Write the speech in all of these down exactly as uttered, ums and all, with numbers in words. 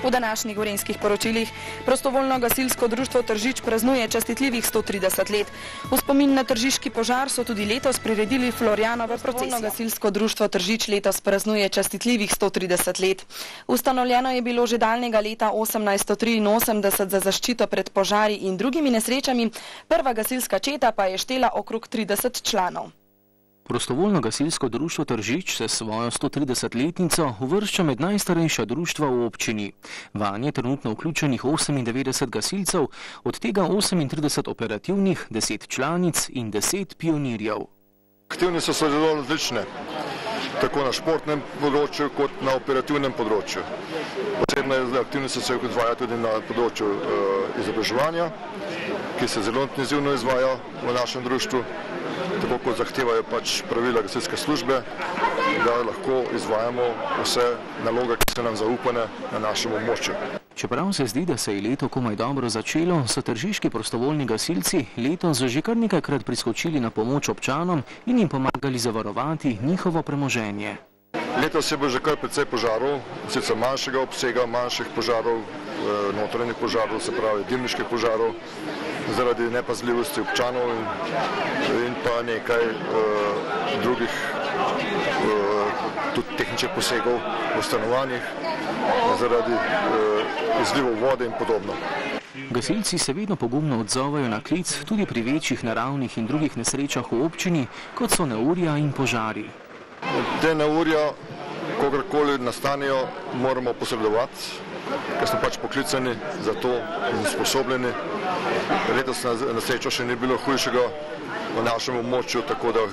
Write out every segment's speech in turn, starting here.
V današnjih gorenjskih poročilih prostovoljno gasilsko društvo Tržič praznuje častitljivih sto trideset let. V spomin na tržiški požar so tudi letos priredili Florjanovo procesijo. Prostovoljno gasilsko društvo Tržič letos praznuje častitljivih sto trideset let. Ustanovljeno je bilo že daljnega leta osemnajststo triinosemdeset za zaščito pred požari in drugimi nesrečami, prva gasilska četa pa je štela okrog trideset članov. Prostovoljno gasilsko društvo Tržič se svojo stotridesetletnico uvršča med najstarejša društva v občini. Vanje je trenutno vključenih osemindevetdeset gasilcev, od tega osemintrideset operativnih, deset članic in deset pionirjev. Aktivnosti so zelo različne, tako na športnem področju kot na operativnem področju. Posebne aktivnosti se izvaja tudi na področju uh, izobraževanja, ki se zelo intenzivno izvaja v našem društvu, tako kot zahtevajo pač pravila gasilske službe, da lahko izvajamo vse naloge, ki so nam zaupane na našem območju. Čeprav se zdi, da se je leto komaj dobro začelo, so tržiški prostovoljni gasilci letos že kar nekajkrat priskočili na pomoč občanom in jim pomagali zavarovati njihovo premoženje. Letos je bilo že kar precej požarov, sicer manjšega obsega, manjših požarov, notranjih požarov, se pravi dimniških požarov, zaradi nepazljivosti občanov in, in pa nekaj uh, drugih uh, tudi tehničnih posegov v stanovanjih, zaradi uh, izlivov vode in podobno. Gasilci se vedno pogumno odzovajo na klic tudi pri večjih naravnih in drugih nesrečah v občini, kot so neurja in požari. Te neurja, kogarkoli nastanejo, moramo posredovati, ker smo pač poklicani za to in sposobljeni. Letos na srečo še ni bilo hujšega v našem območju, tako da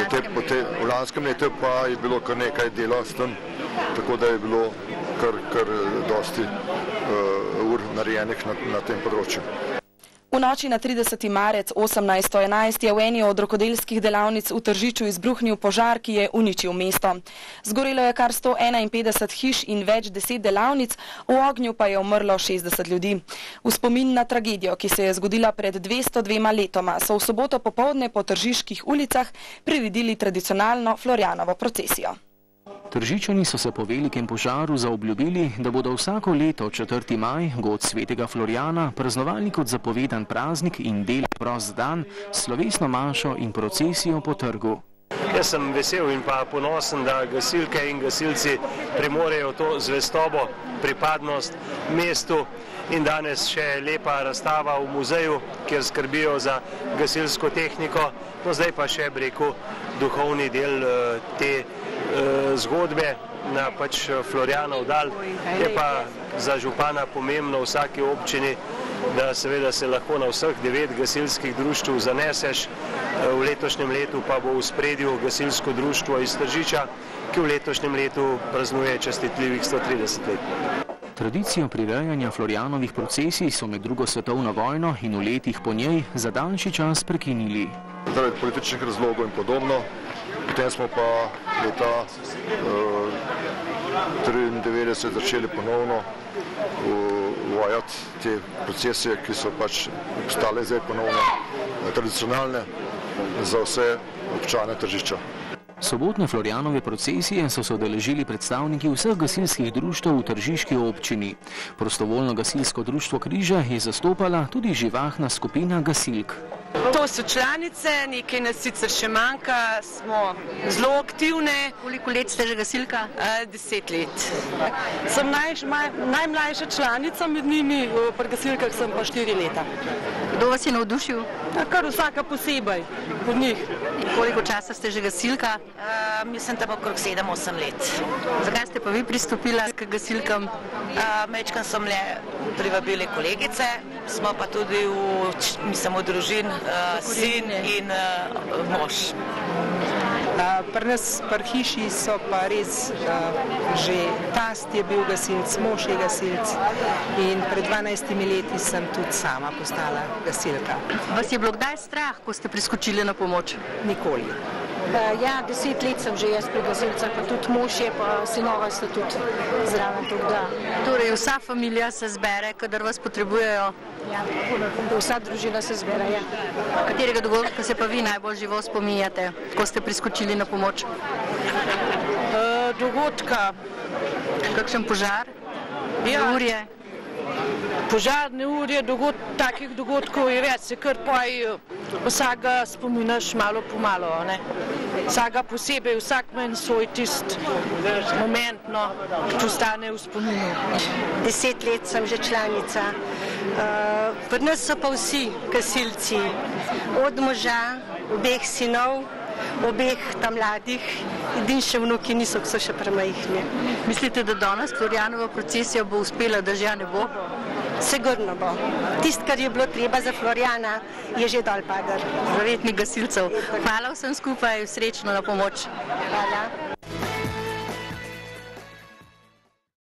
v lanskem letu pa je bilo kar nekaj dela s tem, tako da je bilo kar, kar dosti uh, ur narejenih na, na tem področju. V noči na trideseti marec osemnajststo enajst je v eni od rokodelskih delavnic v Tržiču izbruhnil požar, ki je uničil mesto. Zgorelo je kar sto enainpetdeset hiš in več deset delavnic, v ognju pa je umrlo šestdeset ljudi. V spomin na tragedijo, ki se je zgodila pred dvesto dvema letoma, so v soboto popoldne po tržiških ulicah priredili tradicionalno Florjanovo procesijo. Tržičani so se po velikem požaru zaobljubili, da bodo vsako leto četrti maj, god svetega Florjana, praznovali kot zapovedan praznik in del prost dan, slovesno mašo in procesijo po trgu. Jaz sem vesel in pa ponosen, da gasilke in gasilci premorejo to zvestobo, pripadnost mestu in danes še lepa razstava v muzeju, kjer skrbijo za gasilsko tehniko, no zdaj pa še breku duhovni del te zgodbe na pač Florjanov dal. Je pa za župana pomembno v vsaki občini, da seveda se lahko na vseh devet gasilskih društv zaneseš. V letošnjem letu pa bo v spredju gasilsko društvo iz Tržiča, ki v letošnjem letu praznuje častitljivih sto trideset let. Tradicijo prirejanja Florjanovih procesij so med drugo svetovno vojno in v letih po njej za daljši čas prekinili. Zaradi političnih razlogov in podobno. Potem smo pa leta uh, triindevetdeset začeli ponovno uvajati te procese, ki so pač postale zdaj ponovno tradicionalne za vse občane Tržiča. Sobotne Florjanove procesije so se udeležili predstavniki vseh gasilskih društev v tržiški občini. Prostovoljno gasilsko društvo Križe je zastopala tudi živahna skupina gasilk. To so članice, nekaj nas sicer še manjka, smo zelo aktivne. Koliko let ste že gasilka? Deset let. Sem naj, najmlajša članica med njimi, pri gasilkah sem pa štiri leta. Kdo vas je navdušil? Kar vsaka posebej od njih. Koliko časa ste že gasilka? Uh, mislim, da bo okrog sedem osem let. Zakaj ste pa vi pristopila k gasilkam? Uh, Mečkam so me privabili kolegice, smo pa tudi v, mislim, v družin, uh, sin in uh, mož. Pri nas, pri hiši so pa res že tast je bil gasilc, mož je gasilc in pred dvanajstimi leti sem tudi sama postala gasilka. Vas je bilo kdaj strah, ko ste priskočili na pomoč? Nikoli. Ja, deset let sem že jaz pri gasilcah, pa tudi mož je, pa sinova sta tudi zraven tukaj. Torej vsa familija se zbere, kadar vas potrebujejo? Ja, vsa družina se zbere, ja. Katerega dogodka se pa vi najbolj živo spominjate, ko ste priskočili na pomoč? Dogodka. Kakšen požar? Neurje. Požarne urje, dogod, takih dogodkov je več, se kar poj vsega spominaš malo po malo, ne. Vsega posebej, vsak manj svoj tist moment, no, ki ostane v spominu. Deset let sem že članica. Uh, pri nas so pa vsi gasilci, od moža, obeh sinov, obeh tam mladih, edin še vnuki niso, ki so še premajhni. Mislite, da danes Florjanova procesija bo uspela, da že ne bo? Sigurno bo. Tisto, kar je bilo treba za Florjana, je že dol padel. Zavetnih gasilcev. Hvala vsem skupaj, srečno na pomoč. Hvala.